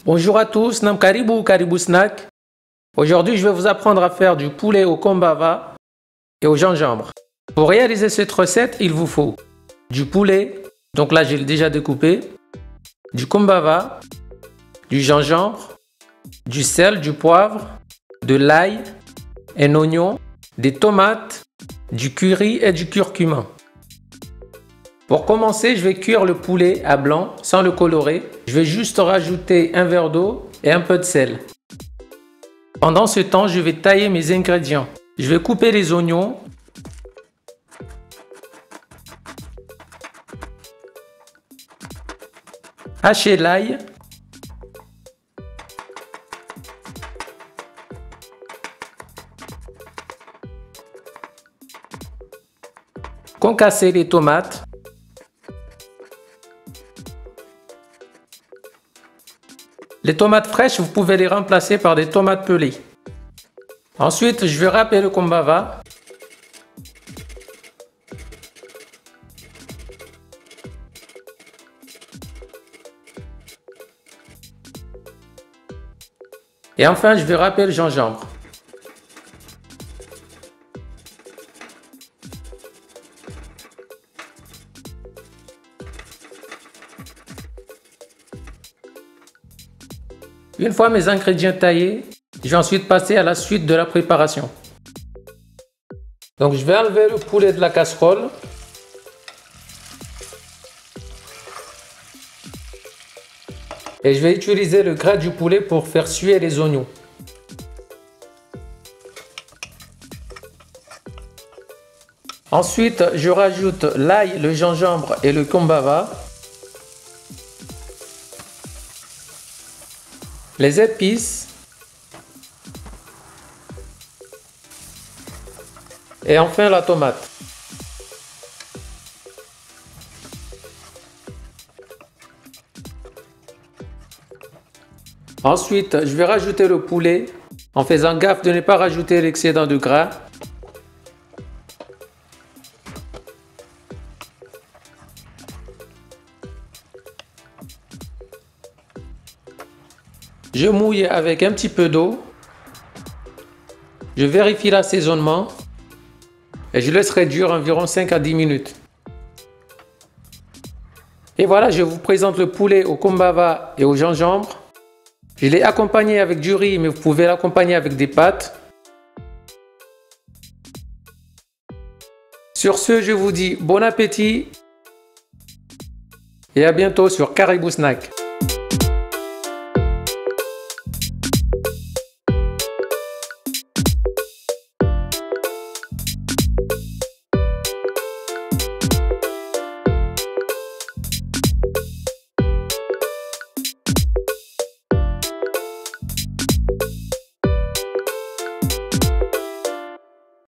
Bonjour à tous, Nam Karibu, Karibu Snack. Aujourd'hui, je vais vous apprendre à faire du poulet au kombava et au gingembre. Pour réaliser cette recette, il vous faut du poulet, donc là j'ai déjà découpé, du kombava, du gingembre, du sel, du poivre, de l'ail, un oignon, des tomates, du curry et du curcuma. Pour commencer, je vais cuire le poulet à blanc sans le colorer. Je vais juste rajouter un verre d'eau et un peu de sel. Pendant ce temps, je vais tailler mes ingrédients. Je vais couper les oignons, hacher l'ail, concasser les tomates, les tomates fraîches, vous pouvez les remplacer par des tomates pelées. Ensuite, je vais râper le kombava. Et enfin, je vais râper le gingembre. Une fois mes ingrédients taillés, je vais ensuite passer à la suite de la préparation. Donc je vais enlever le poulet de la casserole. Et je vais utiliser le gras du poulet pour faire suer les oignons. Ensuite, je rajoute l'ail, le gingembre et le kombava. Les épices et enfin la tomate. Ensuite, je vais rajouter le poulet en faisant gaffe de ne pas rajouter l'excédent de gras. Je mouille avec un petit peu d'eau. Je vérifie l'assaisonnement et je laisse réduire environ 5 à 10 minutes. Et voilà, je vous présente le poulet au kombava et au gingembre. Je l'ai accompagné avec du riz, mais vous pouvez l'accompagner avec des pâtes. Sur ce, je vous dis bon appétit et à bientôt sur Karibu Snack.